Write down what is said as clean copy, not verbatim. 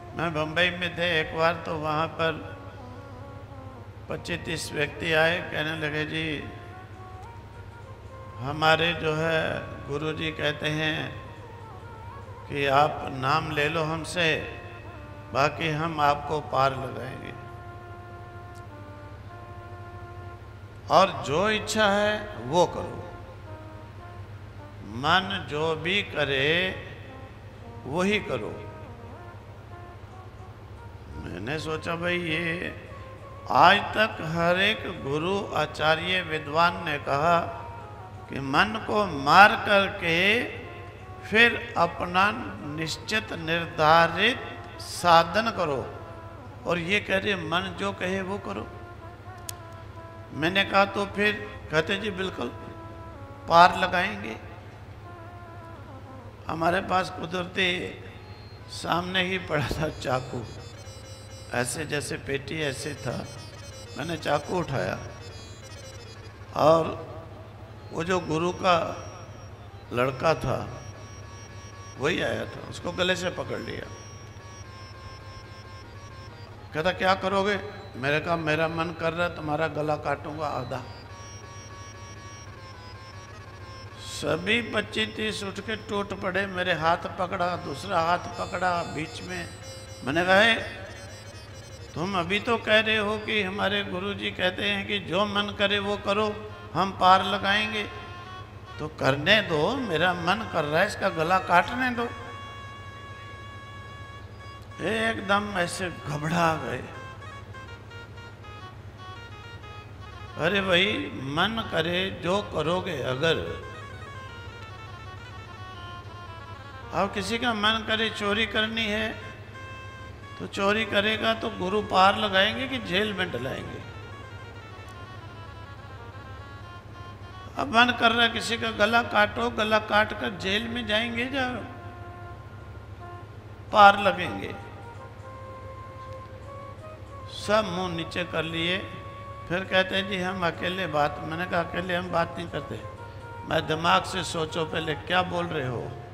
मैं बम्बई में थे एक बार, तो वहाँ पर 25-30 व्यक्ति आए, कहने लगे जी हमारे जो है गुरुजी कहते हैं कि आप नाम ले लो हमसे, बाकी हम आपको पार लगाएंगे, और जो इच्छा है वो करो। मन जो भी करे वही करो। मैंने सोचा भाई ये आज तक हर एक गुरु आचार्य विद्वान ने कहा कि मन को मार करके फिर अपना निश्चित निर्धारित साधन करो, और ये कह रहे मन जो कहे वो करो। मैंने कहा तो फिर कहते जी बिल्कुल पार लगाएंगे। हमारे पास कुदरती सामने ही पड़ा था चाकू, ऐसे जैसे पेटी ऐसे था। मैंने चाकू उठाया और वो जो गुरु का लड़का था वही आया था, उसको गले से पकड़ लिया। कहता क्या करोगे? मेरे कहा मेरा मन कर रहा है तुम्हारा गला काटूंगा आधा। सभी 25-30 उठ के टूट पड़े, मेरे हाथ पकड़ा, दूसरा हाथ पकड़ा बीच में। मैंने कहा तुम अभी तो कह रहे हो कि हमारे गुरुजी कहते हैं कि जो मन करे वो करो, हम पार लगाएंगे, तो करने दो, मेरा मन कर रहा है इसका गला काटने दो। एकदम ऐसे घबरा गए। अरे भाई मन करे जो करोगे, अगर अब किसी का मन करे चोरी करनी है तो चोरी करेगा, तो गुरु पार लगाएंगे कि जेल में डलाएंगे? अब मन कर रहा है किसी का गला काटो, गला काट कर जेल में जाएंगे या पार लगेंगे? सब मुंह नीचे कर लिए। फिर कहते हैं जी हम अकेले बात। मैंने कहा अकेले हम बात नहीं करते, मैं दिमाग से सोचो पहले क्या बोल रहे हो।